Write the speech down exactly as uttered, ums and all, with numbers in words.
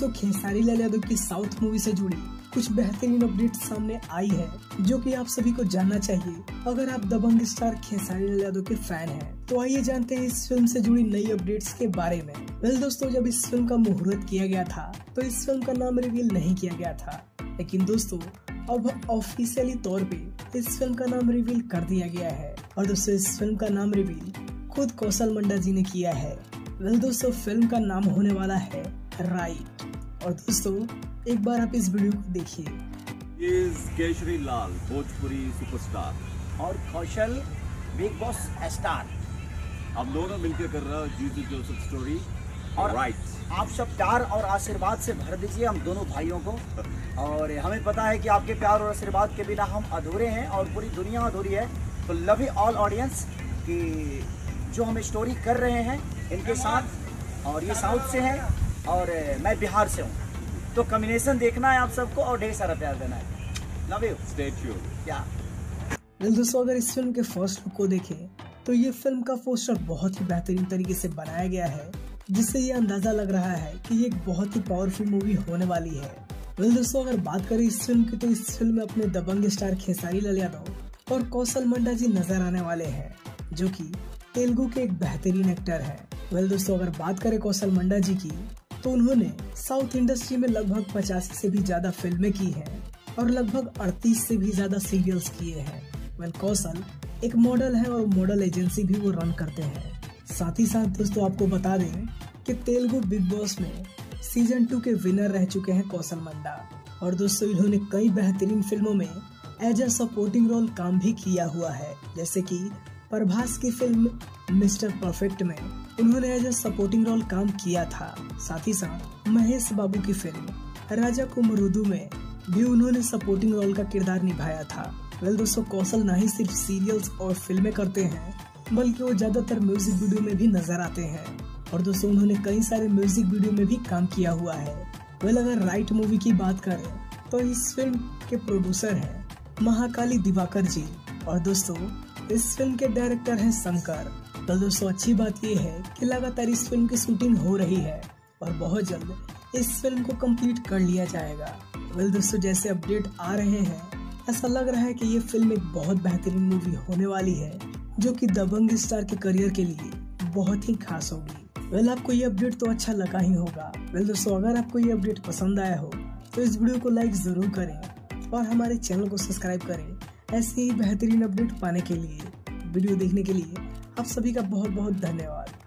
दोस्तों खेसारी लाल यादव की south movie से जुड़ी कुछ बेहतरीन अपडेट सामने आई है जो कि आप सभी को जानना चाहिए अगर आप दबंग स्टार खेसारी लाल यादव के फैन हैं। तो आइए जानते हैं इस फिल्म से जुड़ी नई अपडेट्स के बारे में। वेल दोस्तों, जब इस फिल्म का मुहूर्त किया गया था तो इस फिल्म का नाम रिवील नहीं किया गया था, लेकिन दोस्तों अब ऑफिशियली तौर पे इस फिल्म का नाम रिवील कर दिया गया है। और दोस्तों इस फिल्म का नाम रिवील खुद कौशल मंडा जी ने किया है। वेल दोस्तों फिल्म का नाम होने वाला है राइट। और दोस्तों एक बार आप इस वीडियो को देखिए। केशरी लाल भोजपुरी सुपरस्टार और कौशल बिग बॉस स्टार, हम दोनों मिलकर कर रहे हैं जीजू जोसेफ स्टोरी और राइट। आप सब प्यार और आशीर्वाद से भर दीजिए हम दोनों भाइयों को। और हमें पता है कि आपके प्यार और आशीर्वाद के बिना हम अधूरे हैं और पूरी दुनिया अधूरी है। तो लव यू ऑल ऑडियंस कि जो हम स्टोरी कर रहे हैं इनके साथ, और ये साउथ से हैं और मैं बिहार से हूँ। तो कॉम्बिनेशन देखना है आप सबको और ढेर सारा प्यार देना है। Love you, stay tuned. क्या दोस्तों अगर इस फिल्म के फर्स्ट लुक को देखें तो ये फिल्म का पोस्टर बहुत ही बेहतरीन तरीके से बनाया गया है, जिससे ये अंदाजा लग रहा है कि ये एक बहुत ही पावरफुल मूवी होने वाली है। वेल दोस्तों अगर बात करें इस फिल्म की तो इस फिल्म में अपने दबंग स्टार खेसारी लाल यादव और कौशल मंडा जी नजर आने वाले हैं, जो कि तेलुगु के एक बेहतरीन एक्टर हैं। वेल दोस्तों अगर बात करें कौशल मंडा जी की तो उन्होंने साउथ इंडस्ट्री में लगभग पचासी से भी ज्यादा फिल्में की हैं और लगभग अड़तीस से भी ज्यादा सीरियल्स किए हैं। वेल कौशल एक मॉडल है और मॉडल एजेंसी भी वो रन करते हैं। साथ ही साथ दोस्तों आपको बता दें कि तेलुगु बिग बॉस में सीजन टू के विनर रह चुके हैं कौशल मंडा। और दोस्तों इन्होंने कई बेहतरीन फिल्मों में एज अ सपोर्टिंग रोल काम भी किया हुआ है, जैसे कि प्रभास की फिल्म मिस्टर परफेक्ट में उन्होंने एज अ सपोर्टिंग रोल काम किया था। साथ ही साथ महेश बाबू की फिल्म राजा कुमरुदु में भी उन्होंने सपोर्टिंग रोल का किरदार निभाया था। वेल दोस्तों कौशल न ही सिर्फ सीरियल्स और फिल्में करते हैं बल्कि वो ज्यादातर म्यूजिक वीडियो में भी नजर आते हैं। और दोस्तों उन्होंने कई सारे म्यूजिक वीडियो में भी काम किया हुआ है। वेल अगर राइट मूवी की बात करें तो इस फिल्म के प्रोड्यूसर हैं महाकाली दिवाकर जी और दोस्तों इस फिल्म के डायरेक्टर हैं शंकर। तो दोस्तों अच्छी बात ये है कि लगातार इस फिल्म की शूटिंग हो रही है और बहुत जल्द इस फिल्म को कंप्लीट कर लिया जाएगा। वेल दोस्तों जैसे अपडेट आ रहे हैं ऐसा लग रहा है कि ये फिल्म एक बहुत बेहतरीन मूवी होने वाली है, जो कि दबंग स्टार के करियर के लिए बहुत ही खास होगी। वेल आपको ये अपडेट तो अच्छा लगा ही होगा। वेल दोस्तों अगर आपको ये अपडेट पसंद आया हो तो इस वीडियो को लाइक जरूर करें और हमारे चैनल को सब्सक्राइब करें ऐसे ही बेहतरीन अपडेट पाने के लिए। वीडियो देखने के लिए आप सभी का बहुत बहुत धन्यवाद।